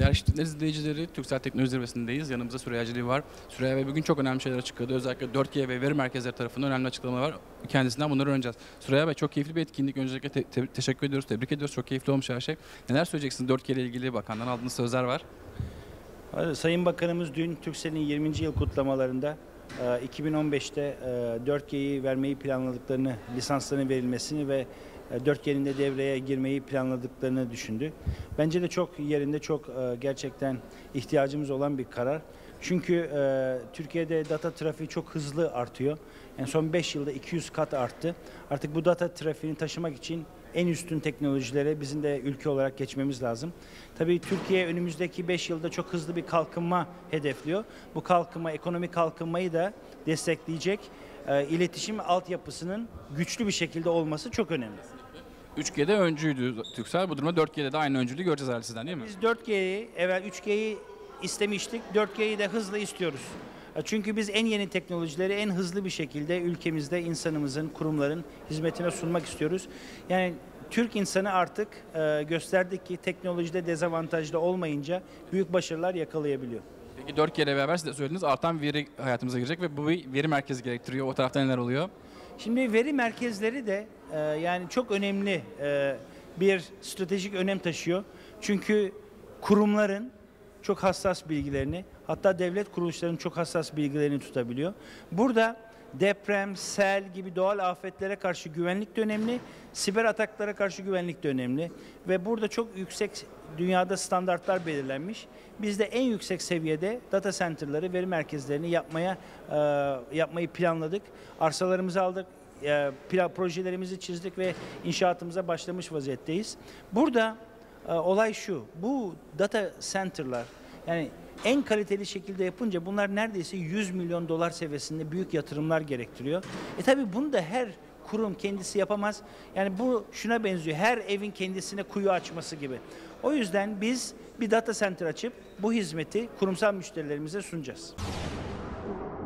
Değerli işletmeler izleyicileri, Turkcell Teknoloji Zirvesi'ndeyiz. Yanımızda Süreyya Cili var. Süreyya Bey bugün çok önemli şeyler açıkladı. Özellikle 4G ve veri merkezleri tarafından önemli açıklamalar var. Kendisinden bunları öğreneceğiz. Süreyya Bey çok keyifli bir etkinlik. Öncelikle teşekkür ediyoruz, tebrik ediyoruz. Çok keyifli olmuş her şey. Neler söyleyeceksiniz 4G ile ilgili? Bakandan aldığınız sözler var. Sayın Bakanımız dün Turkcell'in 20. yıl kutlamalarında 2015'te 4G'yi vermeyi planladıklarını, lisanslarının verilmesini ve 4G'nin de devreye girmeyi planladıklarını düşündü. Bence de çok yerinde, çok gerçekten ihtiyacımız olan bir karar. Çünkü Türkiye'de data trafiği çok hızlı artıyor. Yani son 5 yılda 200 kat arttı. Artık bu data trafiğini taşımak için en üstün teknolojilere bizim de ülke olarak geçmemiz lazım. Tabii Türkiye önümüzdeki 5 yılda çok hızlı bir kalkınma hedefliyor. Bu kalkınma, ekonomik kalkınmayı da destekleyecek iletişim altyapısının güçlü bir şekilde olması çok önemli. 3G'de öncüydü Turkcell. Bu durumda 4G'de de aynı öncülüğü göreceğiz herhalde sizden, değil mi? Biz 4G'yi, evvel 3G'yi istemiştik. 4G'yi de hızla istiyoruz. Çünkü biz en yeni teknolojileri en hızlı bir şekilde ülkemizde insanımızın, kurumların hizmetine sunmak istiyoruz. Yani Türk insanı artık gösterdik ki teknolojide dezavantajlı olmayınca büyük başarılar yakalayabiliyor. Peki 4G ile beraber siz de söylediniz artan veri hayatımıza girecek ve bu bir veri merkezi gerektiriyor. O tarafta neler oluyor? Şimdi veri merkezleri de yani çok önemli bir stratejik önem taşıyor. Çünkü kurumların çok hassas bilgilerini, hatta devlet kuruluşlarının çok hassas bilgilerini tutabiliyor. Burada deprem, sel gibi doğal afetlere karşı güvenlik de önemli, siber ataklara karşı güvenlik de önemli. Ve burada çok yüksek dünyada standartlar belirlenmiş. Biz de en yüksek seviyede data center'ları, veri merkezlerini yapmayı planladık. Arsalarımızı aldık, projelerimizi çizdik ve inşaatımıza başlamış vaziyetteyiz. Burada olay şu, bu data center'lar yani en kaliteli şekilde yapınca bunlar neredeyse 100 milyon dolar seviyesinde büyük yatırımlar gerektiriyor. Tabii bunu da her kurum kendisi yapamaz. Yani bu şuna benziyor, her evin kendisine kuyu açması gibi. O yüzden biz bir data center açıp bu hizmeti kurumsal müşterilerimize sunacağız.